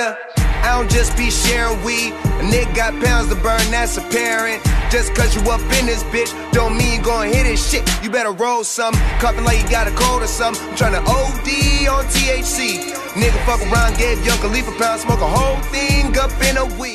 Yeah, I don't just be sharing weed. A nigga got pounds to burn, that's apparent. Just cause you up in this bitch, don't mean you gon' hit this shit. You better roll some, cuffin' like you got a cold or something. I'm tryna OD on THC. Nigga fuck around, gave Young Khalifa pound, smoke a whole thing up in a week.